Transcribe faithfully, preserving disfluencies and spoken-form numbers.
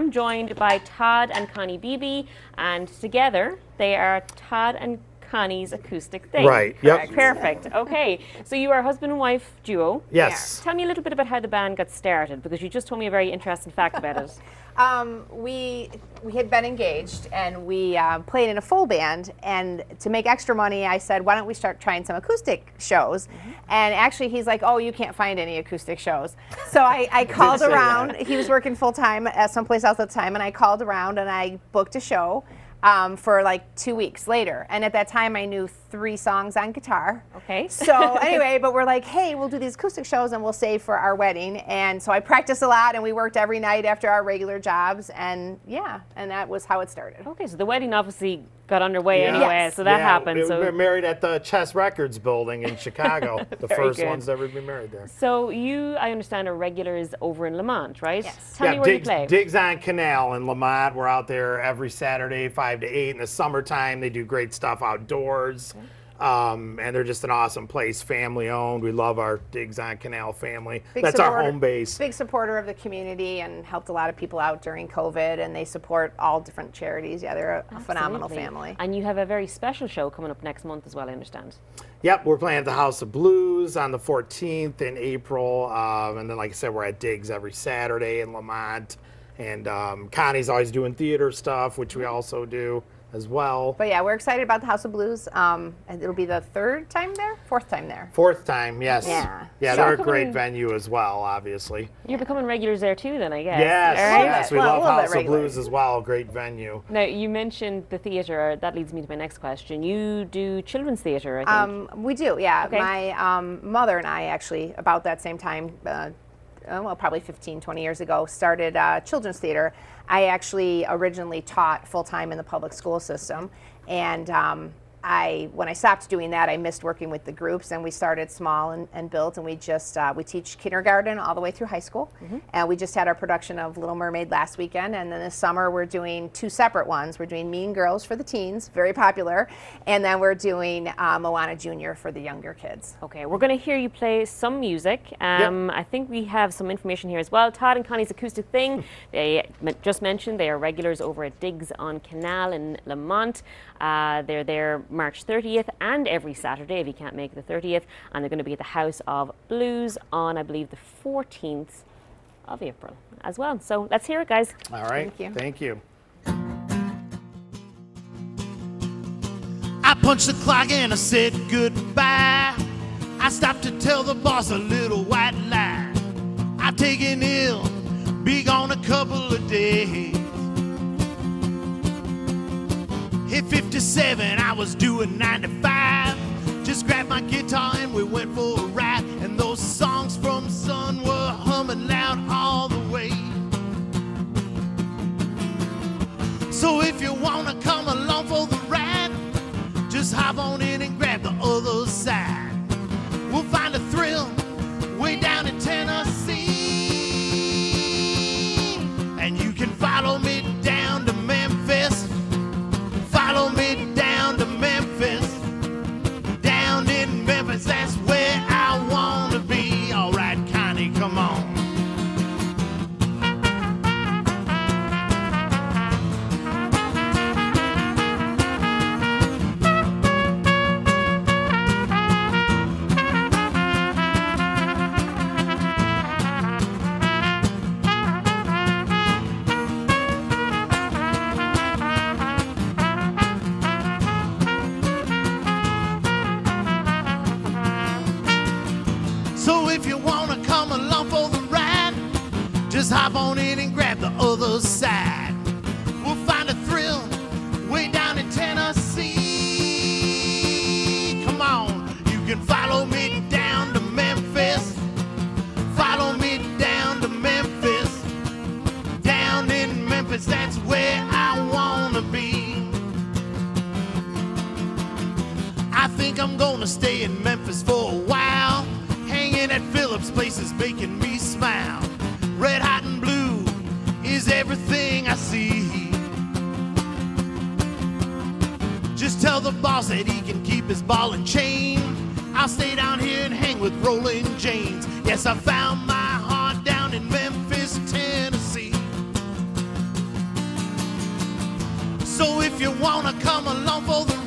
am joined by Todd and Connie Beebe, and together they are Todd and Connie's Acoustic Thing. Right, yep. Perfect. Okay, so you are a husband and wife duo. Yes. Tell me a little bit about how the band got started, because you just told me a very interesting fact about it. Um, we we had been engaged, and we uh, played in a full band, and to make extra money I said, why don't we start trying some acoustic shows? Mm-hmm. And actually he's like, oh, you can't find any acoustic shows. So I, I called around. He was working full time at someplace else at the time, and I called around and I booked a show um, for like two weeks later. And at that time I knew three songs on guitar. Okay. So anyway, but we're like, hey, we'll do these acoustic shows and we'll save for our wedding. And so I practiced a lot, and we worked every night after our regular jobs, and yeah, and that was how it started. Okay, so the wedding obviously got underway Yeah. anyway, Yes. so that yeah, happened. We so were married at the Chess Records building in Chicago. The Very first good. ones to ever be married there. So you, I understand, are regulars over in Lamont, right? Yes. Tell yeah, me where Diggs, you play. Diggs on Canal in Lamont. We're out there every Saturday, five to eight. In the summertime, they do great stuff outdoors. Okay. Um, and they're just an awesome place, family owned. We love our Diggs on Canal family. Big That's supporter, our home base. Big supporter of the community, and helped a lot of people out during COVID, and they support all different charities. Yeah, they're a, a phenomenal Absolutely. family. And you have a very special show coming up next month as well, I understand. Yep, we're playing at the House of Blues on the fourteenth in April. Um, and then, like I said, we're at Diggs every Saturday in Lamont. And um, Connie's always doing theater stuff, which we also do as well. But yeah, we're excited about the House of Blues. Um, and it'll be the third time there? Fourth time there. Fourth time, yes. Yeah. Yeah, So they're a coming- great venue as well, obviously. You're becoming regulars there too then, I guess. Yes, All right? yes, we Well, a love little bit House of regular. Blues as well. Great venue. Now, you mentioned the theatre. That leads me to my next question. You do children's theatre, I think. Um, we do, yeah. Okay. My um, mother and I actually, about that same time, uh, oh, well, probably fifteen, twenty years ago, started uh, children's theater. I actually originally taught full-time in the public school system. And um, I, when I stopped doing that, I missed working with the groups, and we started small and, and built, and we just, uh, we teach kindergarten all the way through high school. Mm-hmm. And we just had our production of Little Mermaid last weekend, and then this summer we're doing two separate ones. We're doing Mean Girls for the teens, very popular, and then we're doing uh, Moana Junior for the younger kids. Okay, we're going to hear you play some music. Um, Yep. I think we have some information here as well. Todd and Connie's Acoustic Thing, they m- just mentioned they are regulars over at Diggs on Canal in Lamont. Uh, they're there March thirtieth and every Saturday if you can't make the thirtieth. And they're going to be at the House of Blues on, I believe, the fourteenth of April as well. So let's hear it, guys. All right. Thank you. Thank you. I punched the clock and I said goodbye. I stopped to tell the boss a little white lie. I've taken ill, be gone a couple of days. Hit fifty-seven, I was doing nine to five. Just grabbed my guitar and we went for a ride. And those songs from Sun were humming loud all the way. So if you wanna come along for the ride, just hop on in and grab the other side. We'll find a thrill way down in Tennessee. And you can follow me down to Memphis. Follow me down to Memphis. Down in Memphis, that's where I wanna be. All right, Connie, come on. So if you wanna come along for the ride, just hop on in and grab the other side. We'll find a thrill way down in Tennessee. Come on, you can follow me down to Memphis. Follow me down to Memphis. Down in Memphis, that's where I wanna be. I think I'm gonna stay in Memphis for a while. Hanging at Phillips' place is making me smile. Red, hot, and blue is everything I see. Just tell the boss that he can keep his ball and chain. I'll stay down here and hang with Rolling Janes. Yes, I found my heart down in Memphis, Tennessee. So if you wanna come along for the